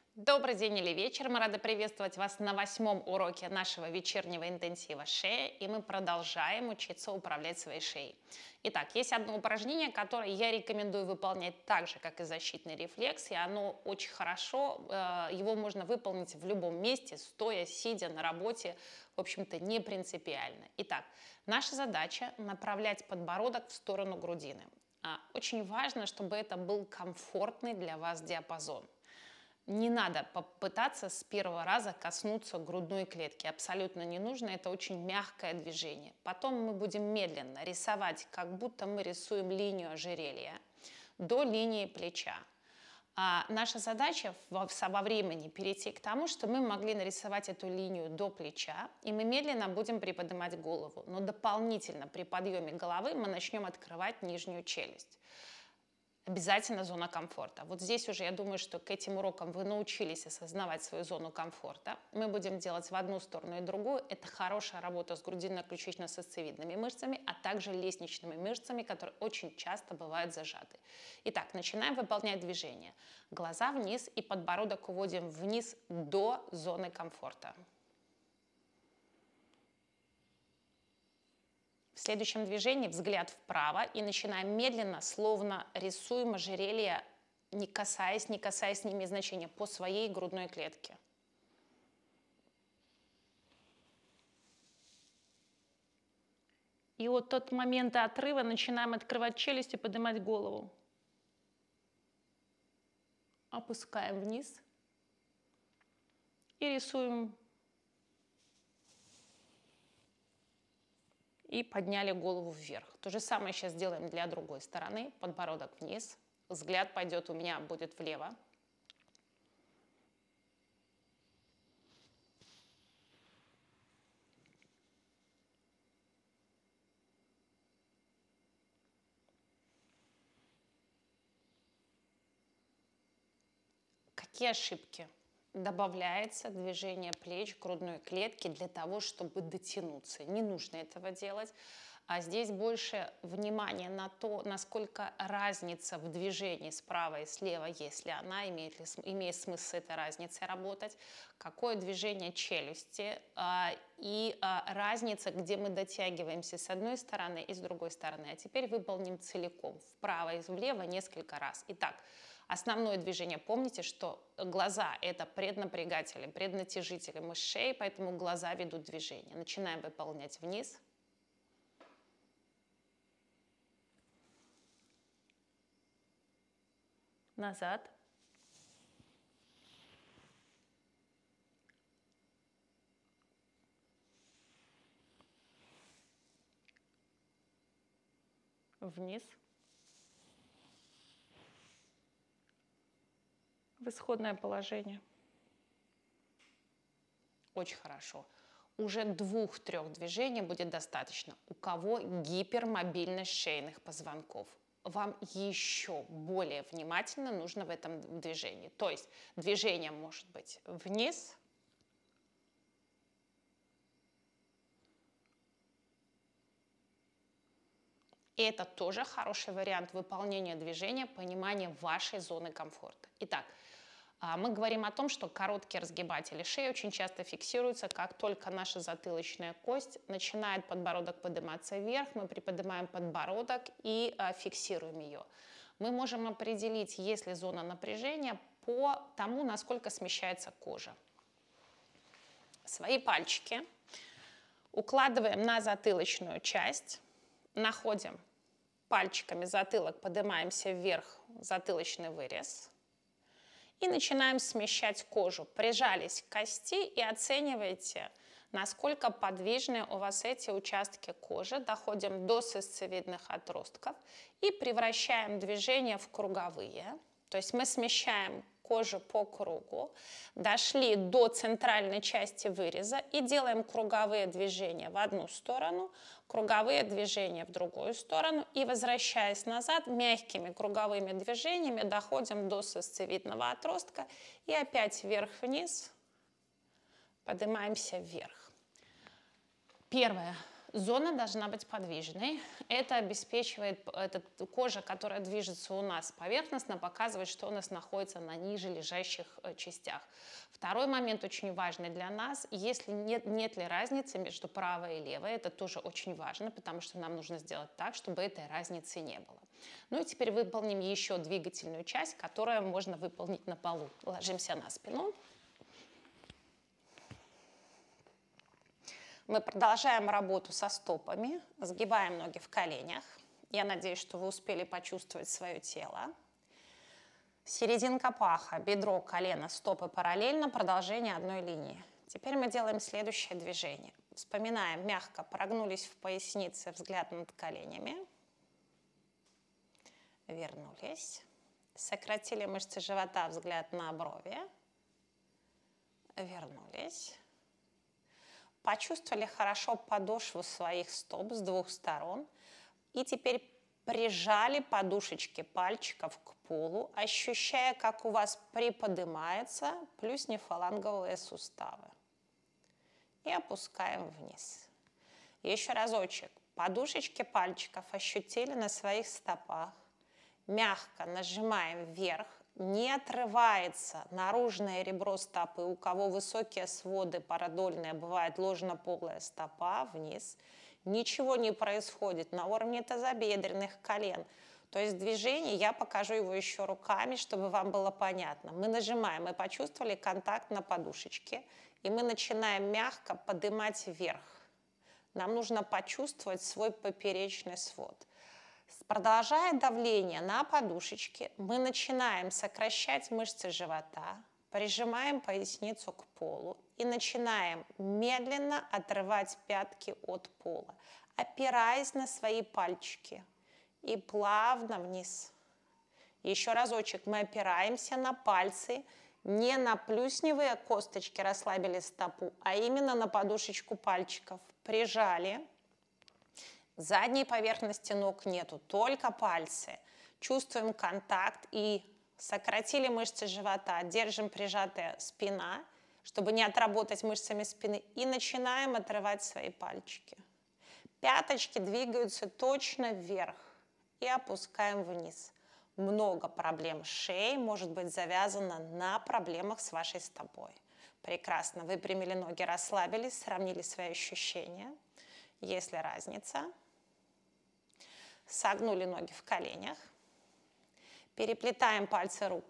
Добрый день или вечер. Мы рады приветствовать вас на 8-м уроке нашего вечернего интенсива шея, и мы продолжаем учиться управлять своей шеей. Итак, есть одно упражнение, которое я рекомендую выполнять так же, как и защитный рефлекс, и оно очень хорошо, его можно выполнить в любом месте, стоя, сидя, на работе, в общем-то, не принципиально. Итак, наша задача направлять подбородок в сторону грудины. Очень важно, чтобы это был комфортный для вас диапазон. Не надо попытаться с первого раза коснуться грудной клетки. Абсолютно не нужно. Это очень мягкое движение. Потом мы будем медленно рисовать, как будто мы рисуем линию ожерелья до линии плеча. Наша задача во времени перейти к тому, что мы могли нарисовать эту линию до плеча, и мы медленно будем приподнимать голову. Но дополнительно при подъеме головы мы начнем открывать нижнюю челюсть. Обязательно зона комфорта. Вот здесь уже я думаю, что к этим урокам вы научились осознавать свою зону комфорта. Мы будем делать в одну сторону и другую. Это хорошая работа с грудинно-ключично-сосцевидными мышцами, а также лестничными мышцами, которые очень часто бывают зажаты. Итак, начинаем выполнять движение. Глаза вниз и подбородок уводим вниз до зоны комфорта. В следующем движении взгляд вправо и начинаем медленно, словно рисуем ожерелье, не касаясь, не имея значения, по своей грудной клетке. И вот тот момент отрыва начинаем открывать челюсть и поднимать голову. Опускаем вниз и рисуем. И подняли голову вверх. То же самое сейчас делаем для другой стороны. Подбородок вниз. Взгляд пойдет у меня, будет влево. Какие ошибки? Добавляется движение плеч, грудной клетки для того, чтобы дотянуться. Не нужно этого делать. А здесь больше внимания на то, насколько разница в движении справа и слева, если она имеет смысл с этой разницей работать, какое движение челюсти и разница, где мы дотягиваемся с одной стороны и с другой стороны. А теперь выполним целиком, вправо и влево несколько раз. Итак, основное движение. Помните, что глаза – это преднапрягатели, преднатяжители мышц шеи, поэтому глаза ведут движение. Начинаем выполнять вниз. Назад. Вниз. В исходное положение. Очень хорошо. Уже 2-3 движений будет достаточно. У кого гипермобильность шейных позвонков? Вам еще более внимательно нужно в этом движении. То есть движение может быть вниз, и это тоже хороший вариант выполнения движения, понимания вашей зоны комфорта. Итак, мы говорим о том, что короткие разгибатели шеи очень часто фиксируются, как только наша затылочная кость начинает подбородок подниматься вверх, мы приподнимаем подбородок и фиксируем ее. Мы можем определить, есть ли зона напряжения по тому, насколько смещается кожа. Свои пальчики укладываем на затылочную часть, находим пальчиками затылок, поднимаемся вверх, затылочный вырез. И начинаем смещать кожу. Прижались к кости и оценивайте, насколько подвижны у вас эти участки кожи. Доходим до сосцевидных отростков и превращаем движение в круговые. То есть мы смещаем кожу по кругу, дошли до центральной части выреза и делаем круговые движения в одну сторону, круговые движения в другую сторону и, возвращаясь назад, мягкими круговыми движениями доходим до сосцевидного отростка и опять вверх-вниз, поднимаемся вверх. Первое. Зона должна быть подвижной. Это обеспечивает кожа, которая движется у нас поверхностно, показывает, что у нас находится на ниже лежащих частях. Второй момент очень важный для нас. Если нет ли разницы между правой и левой, это тоже очень важно, потому что нам нужно сделать так, чтобы этой разницы не было. Ну и теперь выполним еще двигательную часть, которую можно выполнить на полу. Ложимся на спину. Мы продолжаем работу со стопами, сгибаем ноги в коленях. Я надеюсь, что вы успели почувствовать свое тело. Серединка паха, бедро, колено, стопы параллельно, продолжение одной линии. Теперь мы делаем следующее движение. Вспоминаем, мягко прогнулись в пояснице, взгляд над коленями. Вернулись. Сократили мышцы живота, взгляд на брови. Вернулись. Почувствовали хорошо подошву своих стоп с двух сторон. И теперь прижали подушечки пальчиков к полу, ощущая, как у вас приподнимается плюснефаланговые суставы. И опускаем вниз. Еще разочек. Подушечки пальчиков ощутили на своих стопах. Мягко нажимаем вверх. Не отрывается наружное ребро стопы. У кого высокие своды парадольные, бывает ложнополая стопа вниз. Ничего не происходит на уровне тазобедренных колен. То есть движение, я покажу его еще руками, чтобы вам было понятно. Мы нажимаем, мы почувствовали контакт на подушечке, и мы начинаем мягко поднимать вверх. Нам нужно почувствовать свой поперечный свод. Продолжая давление на подушечке, мы начинаем сокращать мышцы живота, прижимаем поясницу к полу и начинаем медленно отрывать пятки от пола, опираясь на свои пальчики и плавно вниз. Еще разочек, мы опираемся на пальцы, не на плюсневые косточки расслабили стопу, а именно на подушечку пальчиков. Прижали. Задней поверхности ног нету, только пальцы. Чувствуем контакт и сократили мышцы живота, держим прижатая спина, чтобы не отработать мышцами спины, и начинаем отрывать свои пальчики. Пяточки двигаются точно вверх и опускаем вниз. Много проблем с шеей может быть завязано на проблемах с вашей стопой. Прекрасно, выпрямили ноги, расслабились, сравнили свои ощущения. Есть ли разница? Согнули ноги в коленях. Переплетаем пальцы рук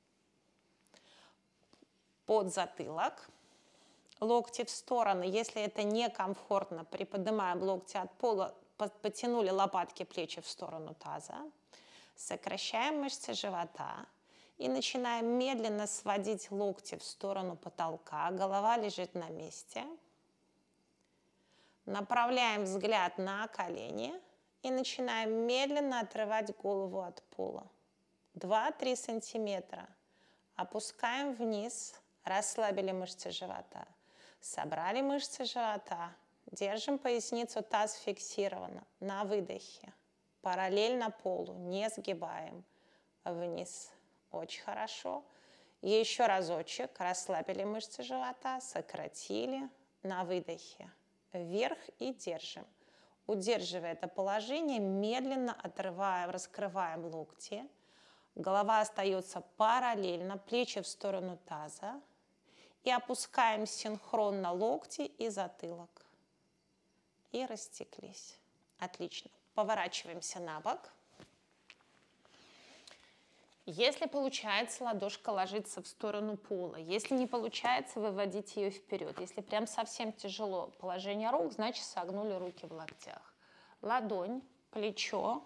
под затылок. Локти в стороны. Если это некомфортно, приподнимаем локти от пола, потянули лопатки, плечи в сторону таза. Сокращаем мышцы живота. И начинаем медленно сводить локти в сторону потолка. Голова лежит на месте. Направляем взгляд на колени. И начинаем медленно отрывать голову от пола. 2-3 сантиметра. Опускаем вниз. Расслабили мышцы живота. Собрали мышцы живота. Держим поясницу, таз фиксировано. На выдохе. Параллельно полу. Не сгибаем. Вниз. Очень хорошо. Еще разочек. Расслабили мышцы живота. Сократили. На выдохе. Вверх и держим. Удерживая это положение, медленно отрываем, раскрываем локти. Голова остается параллельно, плечи в сторону таза. И опускаем синхронно локти и затылок. И растеклись. Отлично. Поворачиваемся на бок. Если получается, ладошка ложится в сторону пола. Если не получается, выводите ее вперед. Если прям совсем тяжело положение рук, значит согнули руки в локтях. Ладонь, плечо,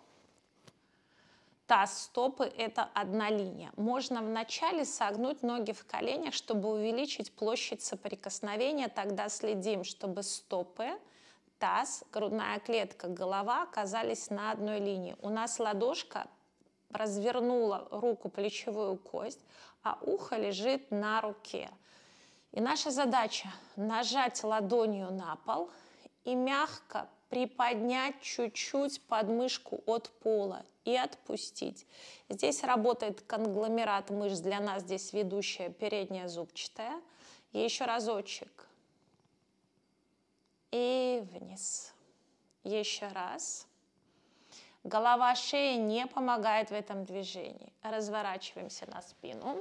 таз, стопы – это одна линия. Можно вначале согнуть ноги в коленях, чтобы увеличить площадь соприкосновения. Тогда следим, чтобы стопы, таз, грудная клетка, голова оказались на одной линии. У нас ладошка развернула руку, плечевую кость, а ухо лежит на руке. И наша задача нажать ладонью на пол и мягко приподнять чуть-чуть подмышку от пола и отпустить. Здесь работает конгломерат мышц, для нас здесь ведущая передняя зубчатая. И еще разочек. И вниз. Еще раз. Голова, шея не помогает в этом движении. Разворачиваемся на спину.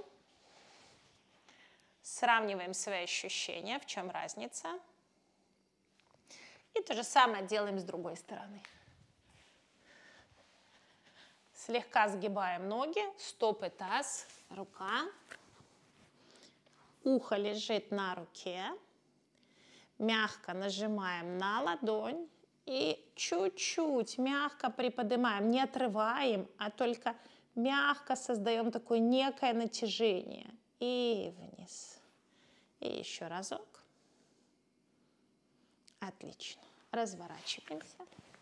Сравниваем свои ощущения, в чем разница. И то же самое делаем с другой стороны. Слегка сгибаем ноги, стопы, таз, рука. Ухо лежит на руке. Мягко нажимаем на ладонь и чуть-чуть мягко приподнимаем. Не отрываем, а только мягко создаем такое некое натяжение. И вниз. И еще разок. Отлично. Разворачиваемся.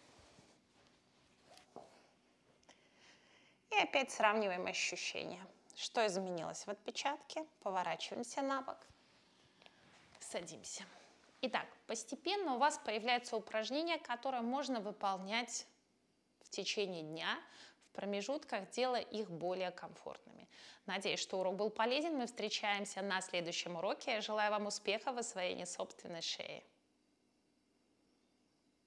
И опять сравниваем ощущения. Что изменилось в отпечатке? Поворачиваемся на бок. Садимся. Итак, постепенно у вас появляются упражнения, которые можно выполнять в течение дня, в промежутках, делая их более комфортными. Надеюсь, что урок был полезен. Мы встречаемся на следующем уроке. Я желаю вам успеха в освоении собственной шеи.